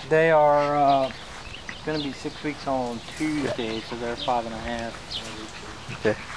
They are going to be 6 weeks on Tuesday, so they're 5.5. Okay.